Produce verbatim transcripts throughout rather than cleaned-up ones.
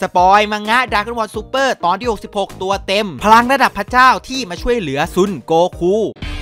สปอยมังงะ Dragon Ball Super ตอนที่หกสิบหกตัวเต็มพลังระดับพระเจ้าที่มาช่วยเหลือซุนโกคู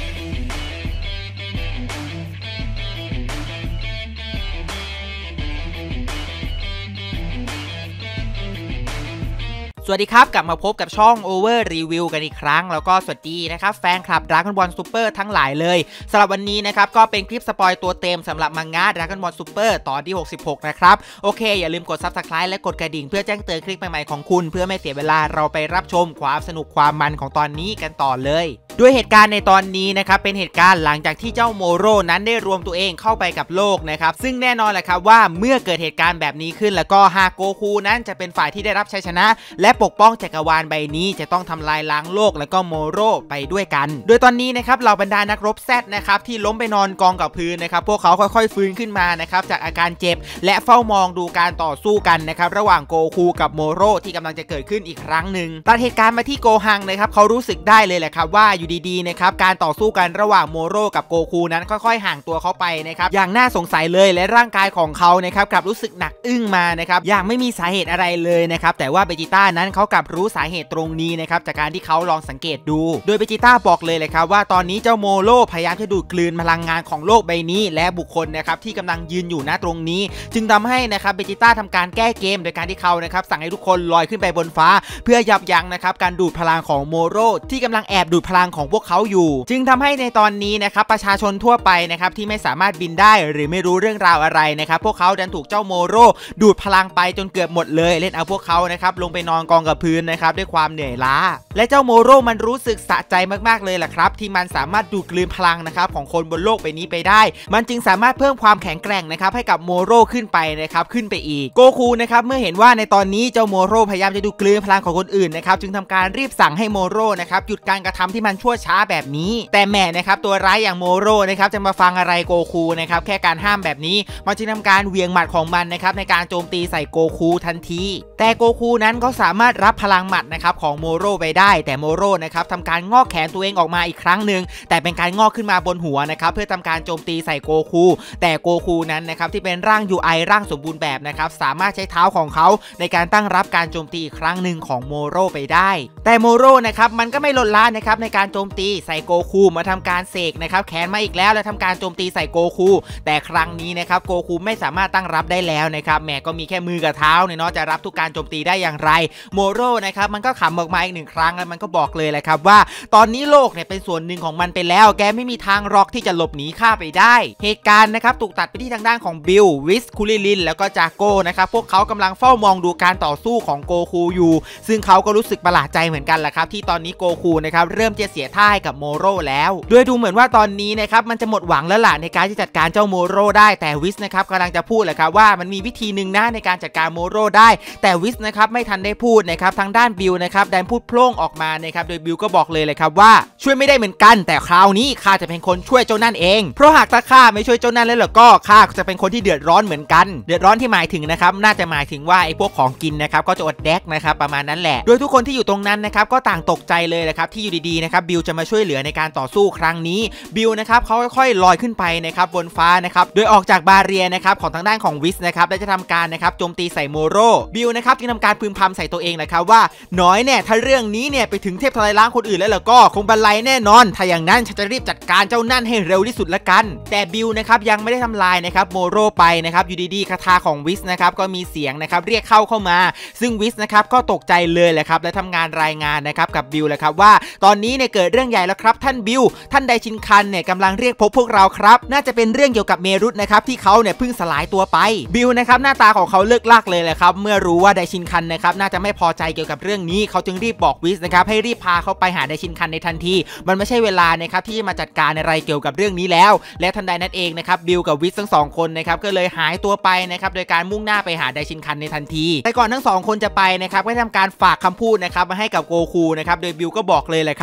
สวัสดีครับกลับมาพบกับช่อง Over Review กันอีกครั้งแล้วก็สวัสดีนะครับแฟนคลับ Dragon Ball Super ทั้งหลายเลยสำหรับวันนี้นะครับก็เป็นคลิปสปอยตัวเต็มสำหรับมังงะ Dragon Ball Super ตอนที่หกสิบหกนะครับโอเคอย่าลืมกด Subscribe และกดกระดิ่งเพื่อแจ้งเตือนคลิปใหม่ๆของคุณเพื่อไม่เสียเวลาเราไปรับชมความสนุกความมันของตอนนี้กันต่อเลยด้วยเหตุการณ์ในตอนนี้นะครับเป็นเหตุการณ์หลังจากที่เจ้าโมโร่นั้นได้รวมตัวเองเข้าไปกับโลกนะครับซึ่งแน่นอนแหละครับว่าเมื่อเกิดเหตุการณ์แบบนี้ขึ้นแล้วก็หากโกคูนั้นจะเป็นฝ่ายที่ได้รับชัยชนะและปกป้องจักรวาลใบนี้จะต้องทำลายล้างโลกแล้วก็โมโร่ไปด้วยกันโดยตอนนี้นะครับเหล่าบรรดานักรบแซดนะครับที่ล้มไปนอนกองกับพื้นนะครับพวกเขาค่อยๆฟื้นขึ้นมานะครับจากอาการเจ็บและเฝ้ามองดูการต่อสู้กันนะครับระหว่างโกคูกับโมโร่ที่กำลังจะเกิดขึ้นอีกครั้งหนึ่งตัดเหตุการณ์มาที่โกฮังนะครับเขารู้สึกได้เลยแหละครับว่าอยู่ดีๆนะครับการต่อสู้กันระหว่างโมโร่กับโกคูนั้นค่อยๆห่างตัวเขาไปนะครับอย่างน่าสงสัยเลยและร่างกายของเขานะครับกลับรู้สึกหนักอึ้งมานะครับอย่างไม่มีสาเหตุอะไรเลยนะครับแต่ว่าเบจิต้านั้นเขากลับรู้สาเหตุตรงนี้นะครับจากการที่เขาลองสังเกตดูโดยเบจิต้าบอกเลยเลยครับว่าตอนนี้เจ้าโมโร่พยายามจะดูดกลืนพลังงานของโลกใบนี้และบุคคลนะครับที่กำลังยืนอยู่ณตรงนี้จึงทำให้นะครับเบจิต้าทำการแก้เกมโดยการที่เขานะครับสั่งให้ทุกคนลอยขึ้นไปบนฟ้าเพื่อยับยั้งนะครับการดูดพลังของโมโร่ที่กำลังแอบดูดพลังของพวกเขาอยู่จึงทำให้ในตอนนี้นะครับประชาชนทั่วไปนะครับที่ไม่สามารถบินได้หรือไม่รู้เรื่องราวอะไรนะครับพวกเขาดันถูกเจ้าโมโร่ดูดพลังไปจนเกือบหมดเลยเล่นเอาพวกเขานะครับลงไปนอนกองกับพื้นนะครับด้วยความเหนื่อยล้าและเจ้าโมโร่มันรู้สึกสะใจมากๆเลยล่ะครับที่มันสามารถดูดกลืนพลังนะครับของคนบนโลกใบนี้ไปได้มันจึงสามารถเพิ่มความแข็งแกร่งนะครับให้กับโมโร่ขึ้นไปนะครับขึ้นไปอีกโกคูนะครับเมื่อเห็นว่าในตอนนี้เจ้าโมโร่พยายามจะดูดกลืนพลังของคนอื่นนะครับจึงทำการรีบสั่งให้โมโร่นะครับหยุดการกระทำที่มันชั่วช้าแบบนี้แต่แม่นะครับตัวร้ายอย่างโมโร่นะครับจะมาฟังอะไรโกคูนะครับแค่การห้ามแบบนี้มันจึงทำการเวียงหมัดของมันนะครับในการโจมตีใส่โกคูทันทีแต่โกคูนั้นก็สามารถรับพลังหมัดนะครับของโมโร่ไปได้แต่โมโร่นะครับทำการงอกแขนตัวเองออกมาอีกครั้งหนึ่งแต่เป็นการงอกขึ้นมาบนหัวนะครับเพื่อทำการโจมตีใส่โกคูแต่โกคูนั้นนะครับที่เป็นร่าง ยู ไอ ร่างสมบูรณ์แบบนะครับสามารถใช้เท้าของเขาในการตั้งรับการโจมตีอีกครั้งหนึ่งของโมโร่ไปได้แต่โมโร่นะครับมันก็ไม่ลดละนะครับในการโจมตีใส่โกคูมาทำการเสกนะครับแขนมาอีกแล้วและทำการโจมตีใส่โกคูแต่ครั้งนี้นะครับโกคูไม่สามารถตั้งรับได้แล้วนะครับแหมก็มีแค่มือกับเท้าเนี่ยเนาะจะรับทุกการโจมตีได้อย่างไรโมโร่นะครับมันก็ขำออกมาอีกหนึ่งครั้งแล้วมันก็บอกเลยแหละครับว่าตอนนี้โลกเนี่ยเป็นส่วนหนึ่งของมันไปแล้วแกไม่มีทางหรอกที่จะหลบหนีข้าไปได้เหตุการณ์นะครับถูกตัดไปที่ทางด้านของบิลวิสคูลิลินแล้วก็จาโก้นะครับพวกเขากำลังเฝ้ามองดูการต่อสู้ของโกคูอยู่ซึ่งเขาก็รู้สึกประหลาดใจเหมือนกันแหละครับที่ตอนนี้โกคูนะครับเริ่มจะเสียท่าให้กับโมโร่แล้วโดยดูเหมือนว่าตอนนี้นะครับมันจะหมดหวังแล้วล่ะในการที่จัดการเจ้าโมโร่ได้แต่วิสนะครับกำลังจะพูดแหละครับว่ามันมีวิธีหนึ่งนะในการจัดการโมโร่ได้แต่วิสนะครับไม่ทันได้พูดนะครับทางด้านบิลนะครับดันพูดโพล่งออกมานะครับโดยบิลก็บอกเลยเลยครับว่าช่วยไม่ได้เหมือนกันแต่คราวนี้ข้าจะเป็นคนช่วยเจ้านั่นเองเพราะหากถ้าข้าไม่ช่วยเจ้านั่นแล้วล่ะก็ข้าจะเป็นคนที่เดือดร้อนเหมือนกันเดือดร้อนที่หมายถึงนะครับน่าจะหมายถึงว่าไอ้พวกของกินนะครับก็จะอดแดกนะครับประมาณนั้นแหละโดยทุกคนที่อยู่ตรงนั้นนะครับก็ต่างตกใจเลยนะครับที่อยู่ดีๆนะครับบิลจะมาช่วยเหลือในการต่อสู้ครั้งนี้บิลนะครับเขาค่อยๆลอยขึ้นไปนะครับบนฟ้านะครับโดยออกจากบาเรียนะครับของทางด้านของวิสนะครับและจะทำการนะครับโจมตีใส่โมโร่บิลนะครับจึงทำการพึมพำใส่ตัวเองนะครับว่าน้อยเนี่ยถ้าเรื่องนี้เนี่ยไปถึงเทพทลายล้างคนอื่นแล้วล่ะก็คงบรรลัยแน่นอนถ้าอย่างนั้นฉันจะรีบจัดการเจ้านั่นให้เร็วที่สุดละกันแต่บิลนะครับยังไม่ได้ทำลายนะครับโมโร่ไปนะครับอยู่ดีๆคาถาของวิสนะครับก็มีเสียงนะครับเรียกเข้าเข้ามาซึ่งวิสนะครับก็ตกใจเลยแหละครับและทำงานรายงานนะครับกับบิลแหละครับว่าตอนนี้เนี่ยเกิดเรื่องใหญ่แล้วครับท่านบิลท่านไดชินคันเนี่ยกำลังเรียกพบพวกเราครับน่าจะเป็นเรื่องเกี่ยวกับเมรุตนะครับที่เขาเนี่ยเพิ่งสลายตัวไปบิลนะครับหน้าตาของเขาเลิกลากเลยแหละครับเมื่อรู้ว่าไดชินคันนะครับน่าจะไม่พอใจเกี่ยวกับเรื่องนี้เขาจึงรีบบอกวิสนะครับให้รีบพาเขาไปหาไดชินคันในทันทีมันไม่ใช่เวลานะครับที่มาจัดการอะไรเกี่ยวกับเรื่องนี้แล้วและทันใดนั้นเองนะครับบิลกับวิสทั้งสองคนนะครับก็เลยหายตัวไปนะครับโดยการมุ่งหน้าไปหาไดชินคันในทันทีแต่ก่อนทั้งสองคนจะไปนะครับก็ทำการฝากคำพูดนะครับมาให้กับโกคูนะครับโดยบิลก็บอกเลยแหละครับว่า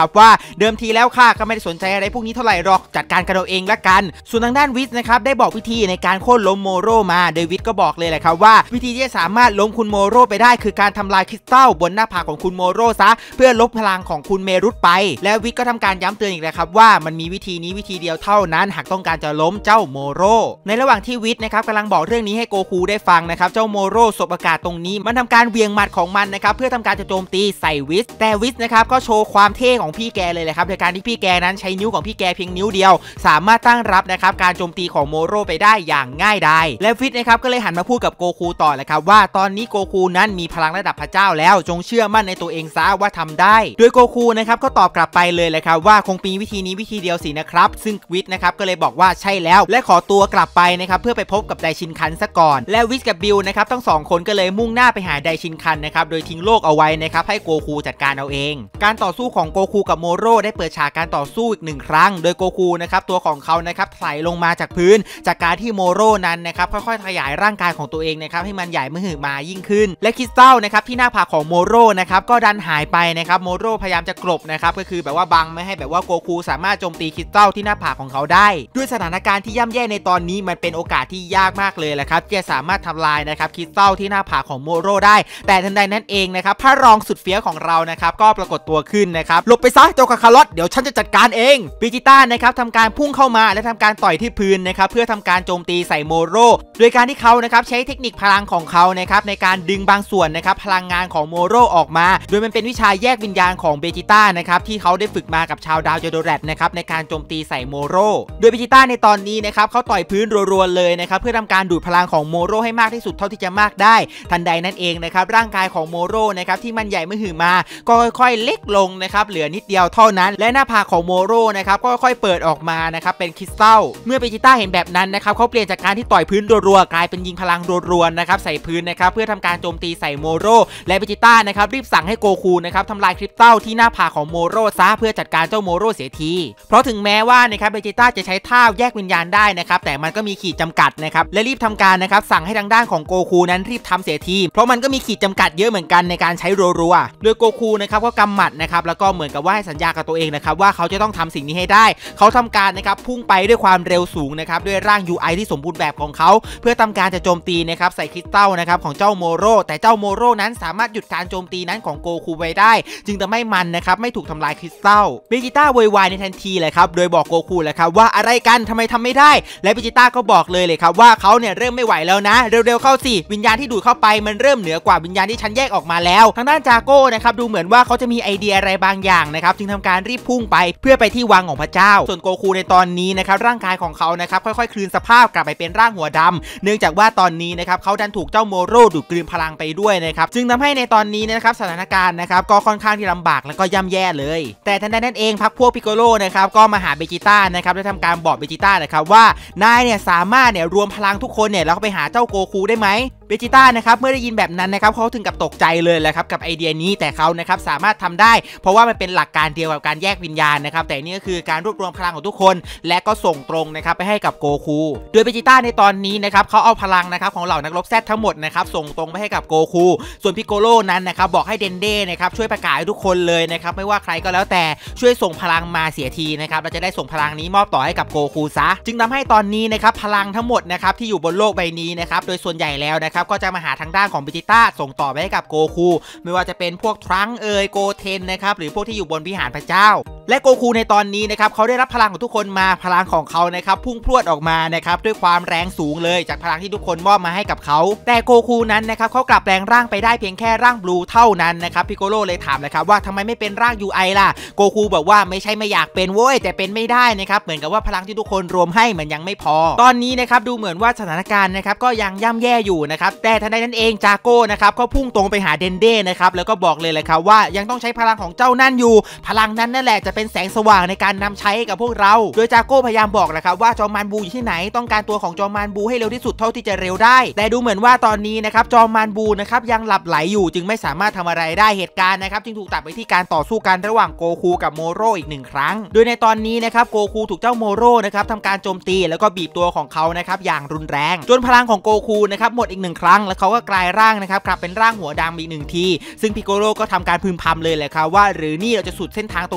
เดิมทีแล้วข้าก็ไม่ได้สนใจอะไรพวกนี้เท่าไหร่หรอกจัดการกันเอาเองละกันส่วนทางด้านวิทนะครับได้บอกวิธีในการโค่นล้มโมโรมาโดยวิทก็บอกเลยแหละครับว่าวิธีที่จะสามารถล้มคุณโมโรไปได้คือการทำลายคริสตัลบนหน้าผากของคุณโมโรซะเพื่อลบพลังของคุณเมรุตไปและวิทก็ทำการย้ำเตือนอีกแล้วครับว่ามันมีวิธีนี้วิธีเดียวเท่านั้นหากต้องการจะล้มเจ้าโมโรในระหว่างที่วิทนะครับกำลังบอกเรื่องนี้ให้โกคูได้ฟังนะครับเจ้าโมโรสบอากาศตรงนี้มันทำการเวียงหมัดของมันนะครับเพื่อทำการจะโจมตีใส่วิทแต่วิทนะครับก็โชว์ความเท่ของพี่แกเลยแหละครับโดยการที่พี่แกนั้นใช้นิ้วของพี่แกเพียงนิ้วเดียวสามารถตั้งรับนะครับการโจมตีของโมโรไปได้อย่างง่ายดายและวิทนะครับก็เลยหันมาพูดกับโกคูต่อแหละครับว่าตอนนี้โกคูนั้นมีพลังระดับพระเจ้าแล้วจงเชื่อมั่นในตัวเองซะว่าทำได้โดยโกคูนะครับก็ตอบกลับไปเลยแหละครับว่าคงมีวิธีนี้วิธีเดียวสินะครับซึ่งวิทนะครับก็เลยบอกว่าใช่แล้วและขอตัวกลับไปนะครับเพื่อไปพบกับไดชินคันซะก่อนและวิทกับบิลนะครับทั้งสองคนก็เลยมุ่งหน้าไปหาไดชินคันนะครับโดยทิ้งโลกเอาไว้นะครับให้โกคูจัดการเอาเองการต่อสู้ของโกคูกับโมโรได้เปิดฉากการต่อสู้อีกหนึ่งครั้งโดยโกคูนะครับตัวของเขานะครับไหลลงมาจากพื้นจากการที่โมโรนั้นนะครับค่อยๆขยายร่างกายของตัวเองนะครับให้มันใหญ่มหึมายิ่งขึ้นและคริสตัลนะครับที่หน้าผากของโมโรนะครับก็ดันหายไปนะครับโมโรพยายามจะกลบนะครับก็คือแบบว่าบังไม่ให้แบบว่าโกคูสามารถโจมตีคริสตัลที่หน้าผากของเขาได้ด้วยสถานการณ์ที่ย่ำแย่ในตอนนี้มันเป็นโอกาสที่ยากมากเลยแหละครับที่จะสามารถทำลายนะครับคริสตัลที่หน้าผากของโมโรได้แต่ทันใดนั้นเองนะครับพระรองสุดเฟี้ยวของเรานะครับก็ปรากฏตัวขึ้นนะครับหลบไปซะเจ้าคาคาร์ลอตเดี๋ยวฉันจะจัดการเองบิจิต้านะครับทำการพุ่งเข้ามาและทำการต่อยที่พื้นนะครับเพื่อทำการโจมตีใส่โมโรโดยการที่เขานะครับใช้เทคนิคพลังของเขานะครับในการดึงบางส่วนนะครับพลังงานของโมโรออกมาโดยมันเป็นวิชาแยกวิญญาณของเบจิต้านะครับที่เขาได้ฝึกมากับชาวดาวเจโดแรตนะครับในการโจมตีใส่โมโรโดยเบจิต้าในตอนนี้นะครับเขาต่อยพื้นรัวๆเลยนะครับเพื่อทำการดูดพลังของโมโรให้มากที่สุดเท่าที่จะมากได้ทันใดนั้นเองนะครับร่างกายของโมโรนะครับที่มันใหญ่มหึมาก็ค่อยๆเล็กลงนะครับเหลือนิดเดียวเท่านั้นและหน้าผากของโมโรนะครับก็ค่อยๆเปิดออกมานะครับเป็นคริสตัลเมื่อเบจิต้าเห็นแบบนั้นนะครับเขาเปลี่ยนจากการที่ต่อยพื้นรัวๆกลายเป็นยิงพลังรัวๆนะครับใส่พื้นนะครับเพื่อทำการโจมตีใส่โมโรและเบจิต้านะครับรีบสั่งให้โกคูนะครับทำลายคริสตัลที่หน้าผากของโมโรซะเพื่อจัดการเจ้าโมโรเสียทีเพราะถึงแม้ว่านะครับเบจิต้าจะใช้ท่าแยกวิญญาณได้นะครับแต่มันก็มีขีดจำกัดนะครับและรีบทำการนะครับสั่งให้ทางด้านของโกคูนั้นรีบทำเสียทีเพราะมันก็มีขีดจำกัดเยอะเหมือนกันในการใช้รัวๆโดยโกคูนะครับก็กำหมัดนะครับแล้วก็เหมือนกับว่าให้สัญญากับตัวเองนะครับว่าเขาจะต้องทำสิ่งนี้ให้ได้เขาทำการนะครับพุ่งไปด้วยความเร็วสูงนะครับด้วยร่าง ยู ไอ ที่สมบูรณ์แบบของเขาเพื่อทำการจะโจมตีนะครับใส่คริสตัลนะครับของเจ้าโมโรแต่เจ้าโมโรนั้นสามารถหยุดการโจมตีนั้นของโกคูไว้ได้จึงทำให้มันนะครับไม่ถูกทำลายคริสตัลเบจิต้าโวยวายในทันทีเลยครับโดยบอกโกคูเลยครับว่าอะไรกันทำไมทำไม่ได้และเบจิต้าก็บอกเลยเลยครับว่าเขาเนี่ยเริ่มไม่ไหวแล้วนะเร็วๆเข้าสิวิญญาณที่ดูดเข้าไปมันเริ่มเหนือกว่าวิญญาณที่ฉันแยกออกมาแล้วทางด้านจากโก้นะครับดูเหมือนว่าเขาจะมีไอเดียอะไรบางอย่างนะครับจึงทำการรีบพุ่งไปเพื่อไปที่วังของพระเจ้าส่วนโกคูในตอนนี้นะครับร่างกายของเขานะครับค่อยๆคืนสภาพกลับไปเป็นร่างหัวดำเนื่องจากว่าตอนนี้นะครับเขาดันถูกเจ้าโมโรดูดกลืนพลังไปด้วยนะครับจึงทำให้ในตอนนี้นะครับสถานการณ์นะครับก็ค่อนข้างที่ลำบากและก็ย่ำแย่เลยแต่ทันใดนั้นเองพรรคพวกพิโกโลนะครับก็มาหาเบจิต้านะครับและทำการบอกเบจิต้านะครับว่านายเนี่ยสามารถเนี่ยรวมพลังทุกคนเนี่ยแล้วก็ไปหาเจ้าโกคูได้ไหมเบจิต้านะครับเมื่อได้ยินแบบนั้นนะครับเขาถึงกับตกใจเลยแหละครับกับไอเดียนี้แต่เขานะครับสามารถทำได้เพราะว่ามันเป็นหลักการเดียวกับการแยกวิญญาณนะครับแต่นี่ก็คือการรวบรวมพลังของทุกคนและก็ส่งตรงนะครับไปให้กับโกคูโดยเบจิต้าในตอนนี้นะครับเขาเอาพลังนะครับของเหล่านักรบแซดทั้งหมดนะครับส่งตรงไปให้กับโกคูส่วนพิโกโลนั้นนะครับบอกให้เดนเด้นะครับช่วยประกาศให้ทุกคนเลยนะครับไม่ว่าใครก็แล้วแต่ช่วยส่งพลังมาเสียทีนะครับเราจะได้ส่งพลังนี้มอบต่อให้กับโกคูซะจึงทำให้ตอนนี้นะครับพลังทั้งหมดนะครับที่อยู่บนโลกใบนี้นะครับโดยส่วนใหญ่แล้วนะครับก็จะมาหาทางด้านของเบจิต้าส่งต่อไปให้กับโกคูไม่ว่าจะเป็นพวกทรังเอยโกเทนนะครับหรือพวกที่อยู่บนวิหารพระเจ้าและโกคูในตอนนี้นะครับเขาได้รับพลังของทุกคนมาพลังของเขานะครับพุ่งพรวดออกมานะครับด้วยความแรงสูงเลยจากพลังที่ทุกคนมอบมาให้กับเขาแต่โกคูนั้นนะครับเขากลับแปลงร่างไปได้เพียงแค่ร่างบลูเท่านั้นนะครับพิโกโลเลยถามเลยครับว่าทำไมไม่เป็นร่าง ยู ไอ ล่ะโกคูบอกว่าไม่ใช่ไม่อยากเป็นโว้ยแต่เป็นไม่ได้นะครับเหมือนกับว่าพลังที่ทุกคนรวมให้มันยังไม่พอตอนนี้นะครับดูเหมือนว่าสถานการณ์นะครับก็ยังย่ำแย่อยู่นะครับแต่ทันใดนั้นเองจาโก้นะครับก็พุ่งตรงไปหาเดนเด้นะครับแล้วก็บอกเลยเลยครับว่ายังต้องใช้พลังของเจ้านั่นอยู่พลังนั้นนั่นแหละจะเป็นแสงสว่างในการนำใช้กับพวกเราโดยจาโก้พยายามบอกแหละครับว่าจอมมารบูอยู่ที่ไหนต้องการตัวของจอมมารบูให้เร็วที่สุดเท่าที่จะเร็วได้แต่ดูเหมือนว่าตอนนี้นะครับจอมมารบูนะครับยังหลับไหลอยู่จึงไม่สามารถทำอะไรได้เหตุการณ์นะครับจึงถูกตัดไปที่การต่อสู้กันระหว่างโกคูกับโมโรอีกหนึ่งครั้งโดยในตอนนี้นะครับโกคูถูกเจ้าโมโรนะครับทำการโจมตีแล้วก็บีบตัวของเขานะครับอย่างรุนแรงจนพลังของโกคูนะครับหมดอีกหนึ่งครั้งแล้วเขาก็กลายร่างนะครับกลับเป็นร่างหัวดำอีกหนึ่งทีซึ่งพิโกโลก็ทำการพึมพำเลยแหละครับว่าหรือนี่เราจะสุดเส้นทางตรงนี้แล้วเ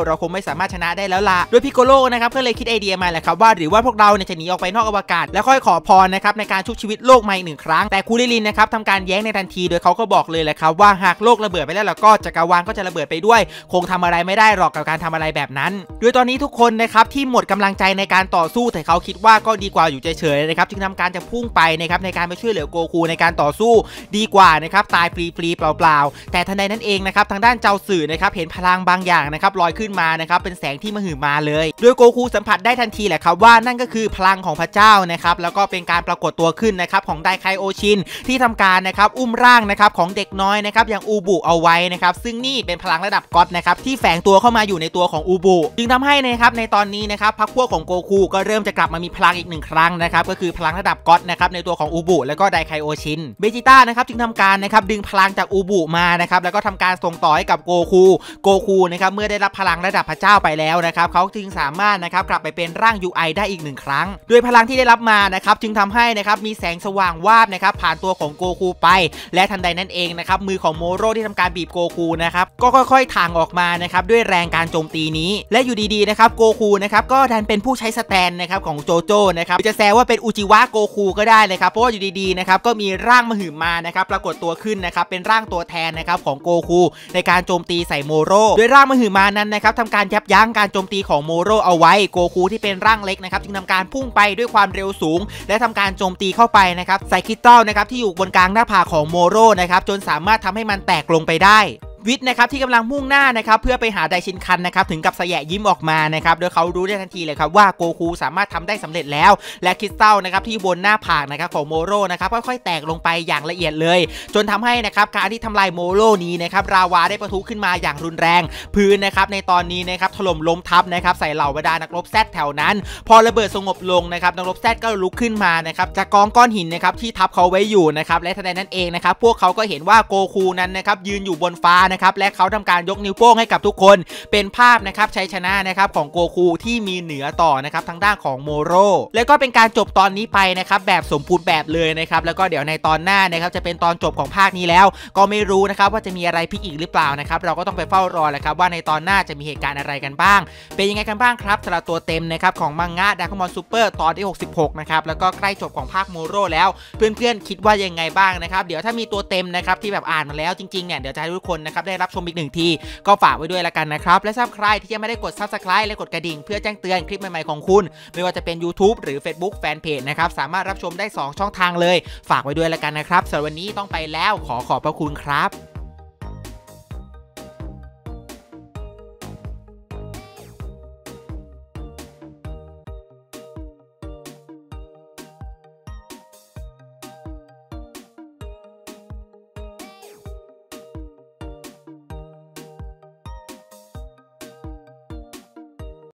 เราคงไม่สามารถชนะได้แล้วล่ะโดยพิโกโลนะครับก็เลยคิดไอเดียมาแหละครับว่าหรือว่าพวกเราเนี่ยจะหนีออกไปนอกอวกาศแล้วค่อยขอพรนะครับในการชุบชีวิตโลกใหม่หนึ่งครั้งแต่คูริลินนะครับทำการแย้งในทันทีโดยเขาก็บอกเลยแหละครับว่าหากโลกระเบิดไปแล้วก็จักรวาลก็จะระเบิดไปด้วยคงทำอะไรไม่ได้หรอกกับการทำอะไรแบบนั้นโดยตอนนี้ทุกคนนะครับที่หมดกำลังใจในการต่อสู้แต่เขาคิดว่าก็ดีกว่าอยู่เฉยๆนะครับจึงทำการจะพุ่งไปนะครับในการไปช่วยเหลือโกคูในการต่อสู้ดีกว่านะครับตายฟรีๆเปล่าๆแต่ทันใดนั้นเองนะครับทางด้านเจ้าสื่อนะครับเห็นพลังบางอย่างนะครับลอยขึ้นมานะครับเป็นแสงที่มหึมาเลยโดยโกคูสัมผัสได้ทันทีแหละครับว่านั่นก็คือพลังของพระเจ้านะครับแล้วก็เป็นการปรากฏตัวขึ้นนะครับของไดไคโอชินที่ทำการนะครับอุ้มร่างนะครับของเด็กน้อยนะครับอย่างอูบุเอาไว้นะครับซึ่งนี่เป็นพลังระดับก็อดนะครับที่แฝงตัวเข้ามาอยู่ในตัวของอูบุจึงทำให้นะครับในตอนนี้นะครับพรรคพวกของโกคูก็เริ่มจะกลับมามีพลังอีกหนึ่งครั้งนะครับก็คือพลังระดับก็อดนะครับในตัวของอูบุแล้วก็ไดไคโอชินเบจิต้านะครับจึงทำการนะครับดึงพลังจากอูบุมานะครับแล้วก็ทำการส่งต่อให้กับโกคูโกคูนะครับเมื่อได้รับพลังระดับพระเจ้าไปแล้วนะครับเขาจึงสามารถนะครับกลับไปเป็นร่าง ยู ไอ ได้อีกหนึ่งครั้งโดยพลังที่ได้รับมานะครับจึงทำให้นะครับมีแสงสว่างวาบนะครับผ่านตัวของโกคูไปและทันใดนั้นเองนะครับมือของโมโร่ที่ทำการบีบโกคูนะครับก็ค่อยๆถ่างออกมานะครับด้วยแรงการโจมตีนี้และอยู่ดีๆนะครับโกคูนะครับก็ดันเป็นผู้ใช้สแตนนะครับของโจโจ้นะครับจะแซวว่าเป็นอุจิวะโกคูก็ได้เลยครับเพราะว่าอยู่ดีๆนะครับก็มีร่างมหึมานะครับปรากฏตัวขึ้นนะครับเป็นร่างตัวแทนนะครับของโกคูในการโจมตีใส่โมโร่โดยร่างมหึมานั้นนะครับทำการยับยั้งการโจมตีของโมโร่เอาไว้โกคูที่เป็นร่างเล็กนะครับจึงทำการพุ่งไปด้วยความเร็วสูงและทำการโจมตีเข้าไปนะครับใส่คริสตัลนะครับที่อยู่บนกลางหน้าผากของโมโร่นะครับจนสามารถทำให้มันแตกลงไปได้วิทย์นะครับที่กำลังมุ่งหน้านะครับเพื่อไปหาไดชินคันนะครับถึงกับแสยะยิ้มออกมานะครับโดยเขารู้ได้ทันทีเลยครับว่าโกคูสามารถทำได้สำเร็จแล้วและคริสตัลนะครับที่บนหน้าผากนะครับของโมโร่นะครับค่อยๆแตกลงไปอย่างละเอียดเลยจนทำให้นะครับการที่ทำลายโมโร่นี้นะครับราวาได้ประทุขึ้นมาอย่างรุนแรงพื้นนะครับในตอนนี้นะครับถล่มล้มทับนะครับใส่เหล่าบรรดานักรบแซดแถวนั้นพอระเบิดสงบลงนะครับนักรบแซดก็ลุกขึ้นมานะครับจากกองก้อนหินนะครับที่ทับเขาไว้อยู่นะครับและทันใดนั้นเองนะครับพวกเขาก็เห็นว่าโกคูนั้นนะครับยืนอยู่บนฟ้านะครับและเขาทำการยกนิ้วโป้งให้กับทุกคนเป็นภาพนะครับชัยชนะนะครับของโกคูที่มีเหนือต่อนะครับทางด้านของโมโร่แล้วก็เป็นการจบตอนนี้ไปนะครับแบบสมบูรณ์แบบเลยนะครับแล้วก็เดี๋ยวในตอนหน้านะครับจะเป็นตอนจบของภาคนี้แล้วก็ไม่รู้นะครับว่าจะมีอะไรพลิกอีกหรือเปล่านะครับเราก็ต้องไปเฝ้ารอแหละครับว่าในตอนหน้าจะมีเหตุการณ์อะไรกันบ้างเป็นยังไงกันบ้างครับสำหรับตัวเต็มนะครับของมังงะดราก้อนบอลซูเปอร์ตอนที่หกสิบหกนะครับแล้วก็ใกล้จบของภาคโมโร่แล้วเพื่อนๆคิดว่ายังไงบ้างนะครับเดี๋ยวถ้ามีตัวเต็มนะครับที่แบบอ่านมาแล้วจริงๆเนี่ยเดี๋ยวจะให้ทุกคนนะครับได้รับชมอีกหนึ่งทีก็ฝากไว้ด้วยละกันนะครับและสำหรับใครที่ยังไม่ได้กด ซับสไครบ์ และกดกระดิ่งเพื่อแจ้งเตือนคลิปใหม่ๆของคุณไม่ว่าจะเป็น ยูทูบ หรือ Facebook Fanpage นะครับสามารถรับชมได้สองช่องทางเลยฝากไว้ด้วยละกันนะครับสำหรับวันนี้ต้องไปแล้วขอขอบพระคุณครับ